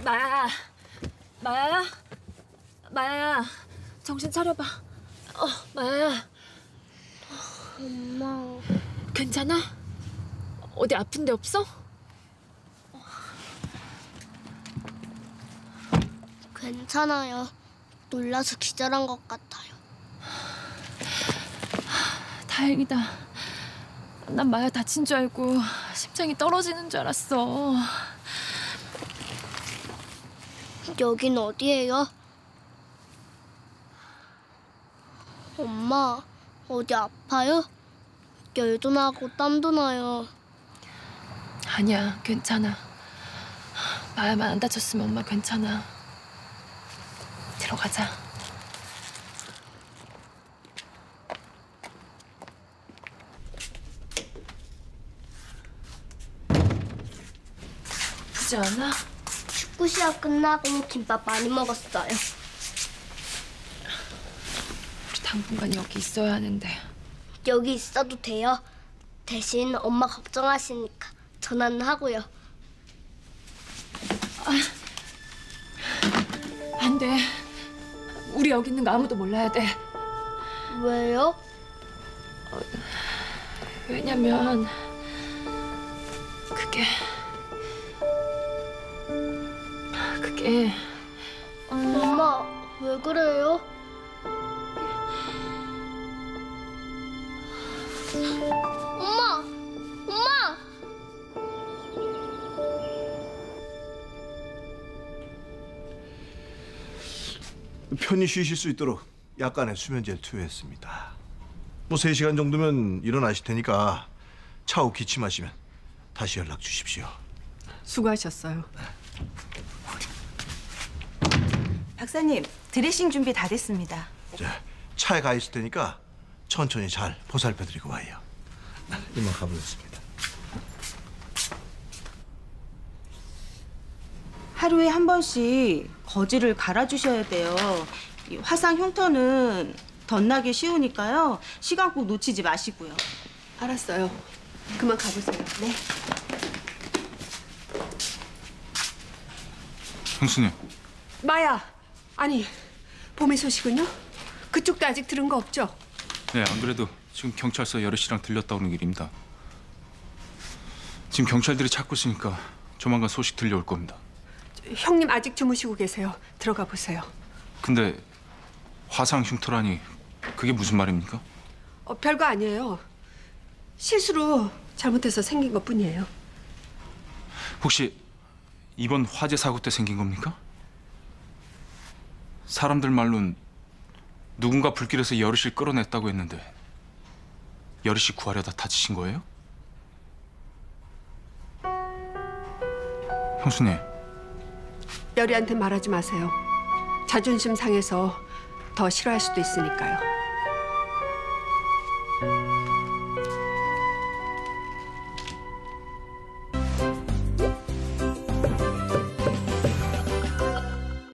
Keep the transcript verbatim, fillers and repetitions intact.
마야야, 마야야, 마야야, 정신 차려봐. 어, 마야야. 엄마. 괜찮아? 어디 아픈 데 없어? 괜찮아요. 놀라서 기절한 것 같아요. 다행이다. 난 마야 다친 줄 알고 심장이 떨어지는 줄 알았어. 여긴 어디예요? 엄마, 어디 아파요? 열도 나고 땀도 나요. 아니야, 괜찮아. 마야만 안 다쳤으면 엄마 괜찮아. 들어가자. 아프지 않아? 축구 시합 끝나고 김밥 많이 먹었어요. 우리 당분간 여기 있어야 하는데. 여기 있어도 돼요. 대신 엄마 걱정하시니까 전화는 하고요. 아, 안 돼. 우리 여기 있는 거 아무도 몰라야 돼. 왜요? 어, 왜냐면 그게 그게 엄마, 왜 그래요? 엄마! 엄마! 편히 쉬실 수 있도록 약간의 수면제를 투여했습니다. 뭐 세 시간 정도면 일어나실 테니까 차후 기침하시면 다시 연락 주십시오. 수고하셨어요. 박사님, 드레싱 준비 다 됐습니다. 자, 차에 가 있을 테니까 천천히 잘 보살펴드리고 와요. 이만 가보겠습니다. 하루에 한 번씩 거즈를 갈아주셔야 돼요. 이 화상 흉터는 덧나기 쉬우니까요. 시간 꼭 놓치지 마시고요. 알았어요. 그만 가보세요. 네. 형수님. 마야! 아니, 봄의 소식은요? 그쪽도 아직 들은 거 없죠? 네, 안 그래도 지금 경찰서 여럿 씨랑 들렸다 오는 길입니다. 지금 경찰들이 찾고 있으니까 조만간 소식 들려올 겁니다. 형님 아직 주무시고 계세요. 들어가 보세요. 근데 화상 흉터라니 그게 무슨 말입니까? 어, 별거 아니에요. 실수로 잘못해서 생긴 것뿐이에요. 혹시 이번 화재 사고 때 생긴 겁니까? 사람들 말로는 누군가 불길에서 여럿을 끌어냈다고 했는데 여럿이 구하려다 다치신 거예요? 형수님. 여리한테 말하지 마세요. 자존심 상해서 더 싫어할 수도 있으니까요.